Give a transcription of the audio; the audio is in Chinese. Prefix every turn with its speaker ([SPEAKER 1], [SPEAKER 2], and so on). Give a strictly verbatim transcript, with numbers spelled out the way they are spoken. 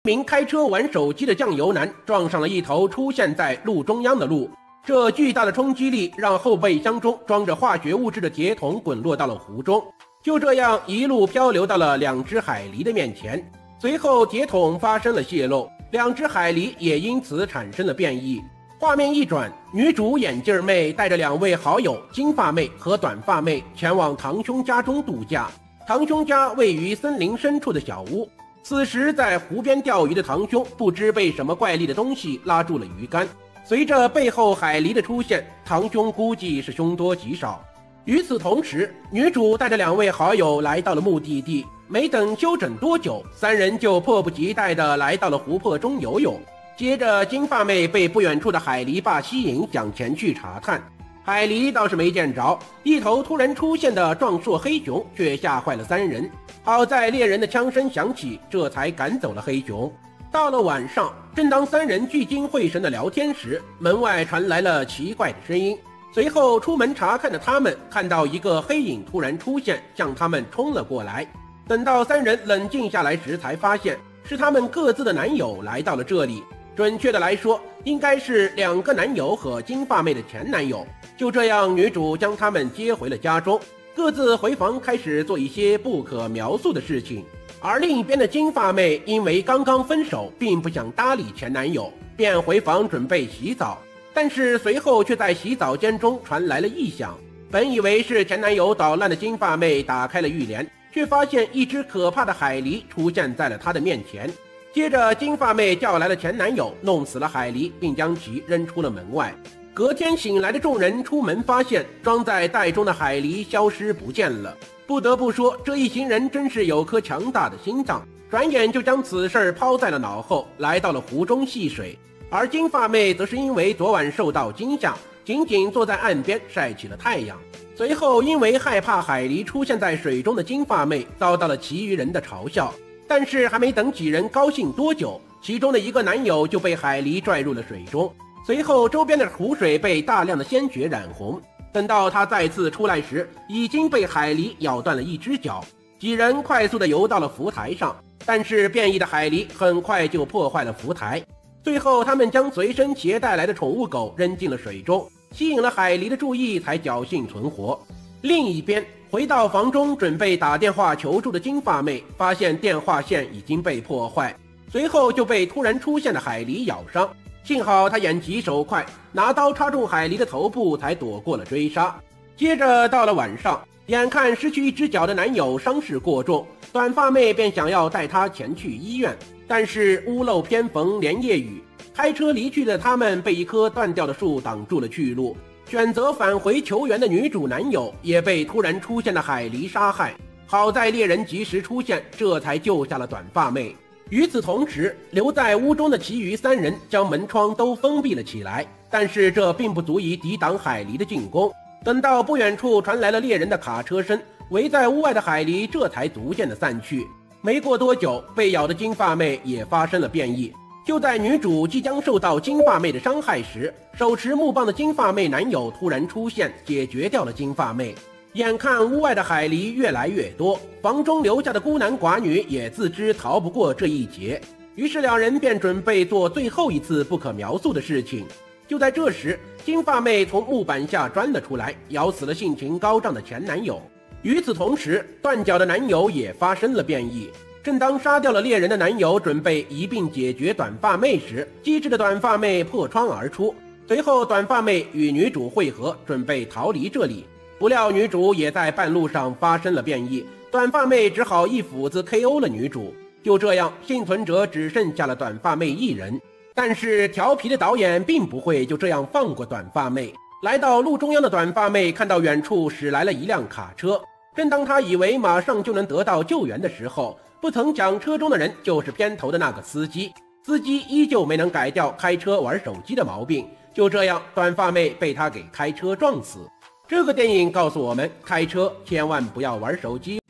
[SPEAKER 1] 名开车玩手机的酱油男撞上了一头出现在路中央的鹿，这巨大的冲击力让后备箱中装着化学物质的铁桶滚落到了湖中，就这样一路漂流到了两只海狸的面前。随后铁桶发生了泄漏，两只海狸也因此产生了变异。画面一转，女主眼镜妹带着两位好友金发妹和短发妹前往堂兄家中度假。堂兄家位于森林深处的小屋，此时在湖边钓鱼的堂兄不知被什么怪力的东西拉住了鱼竿，随着背后海狸的出现，堂兄估计是凶多吉少。与此同时，女主带着两位好友来到了目的地，没等休整多久，三人就迫不及待地来到了湖泊中游泳。接着金发妹被不远处的海狸爸吸引，想前去查探。海狸倒是没见着，一头突然出现的壮硕黑熊却吓坏了三人。好在猎人的枪声响起，这才赶走了黑熊。到了晚上，正当三人聚精会神的聊天时，门外传来了奇怪的声音。随后出门查看的他们看到一个黑影突然出现，向他们冲了过来。等到三人冷静下来时，才发现是他们各自的男友来到了这里。准确的来说，应该是两个男友和金发妹的前男友。就这样，女主将他们接回了家中，各自回房开始做一些不可描述的事情。而另一边的金发妹因为刚刚分手，并不想搭理前男友，便回房准备洗澡。但是随后却在洗澡间中传来了异响，本以为是前男友捣乱的金发妹打开了浴帘，却发现一只可怕的海狸出现在了她的面前。接着金发妹叫来了前男友，弄死了海狸，并将其扔出了门外。隔天醒来的众人出门发现装在袋中的海狸消失不见了。不得不说，这一行人真是有颗强大的心脏，转眼就将此事抛在了脑后，来到了湖中戏水。而金发妹则是因为昨晚受到惊吓，仅仅坐在岸边晒起了太阳。随后因为害怕海狸出现在水中的金发妹遭到了其余人的嘲笑，但是还没等几人高兴多久，其中的一个男友就被海狸拽入了水中。随后周边的湖水被大量的鲜血染红，等到他再次出来时，已经被海狸咬断了一只脚。几人快速地游到了浮台上，但是变异的海狸很快就破坏了浮台。最后他们将随身携带来的宠物狗扔进了水中，吸引了海狸的注意，才侥幸存活。另一边，回到房中准备打电话求助的金发妹发现电话线已经被破坏，随后就被突然出现的海狸咬伤。幸好她眼疾手快，拿刀插中海狸的头部，才躲过了追杀。接着到了晚上，眼看失去一只脚的男友伤势过重，短发妹便想要带他前去医院，但是屋漏偏逢连夜雨，开车离去的他们被一棵断掉的树挡住了去路。选择返回求援的女主男友也被突然出现的海狸杀害，好在猎人及时出现，这才救下了短发妹。与此同时，留在屋中的其余三人将门窗都封闭了起来，但是这并不足以抵挡海狸的进攻。等到不远处传来了猎人的卡车声，围在屋外的海狸这才逐渐的散去。没过多久，被咬的金发妹也发生了变异。就在女主即将受到金发妹的伤害时，手持木棒的金发妹男友突然出现，解决掉了金发妹。眼看屋外的海狸越来越多，房中留下的孤男寡女也自知逃不过这一劫，于是两人便准备做最后一次不可描述的事情。就在这时，金发妹从木板下钻了出来，咬死了性情高涨的前男友。与此同时，断脚的男友也发生了变异。正当杀掉了猎人的男友准备一并解决短发妹时，机智的短发妹破窗而出，随后短发妹与女主会合，准备逃离这里。不料女主也在半路上发生了变异，短发妹只好一斧子 K O 了女主。就这样，幸存者只剩下了短发妹一人。但是调皮的导演并不会就这样放过短发妹。来到路中央的短发妹看到远处驶来了一辆卡车，正当她以为马上就能得到救援的时候，不曾想车中的人就是片头的那个司机。司机依旧没能改掉开车玩手机的毛病，就这样短发妹被他给开车撞死。这个电影告诉我们，开车千万不要玩手机。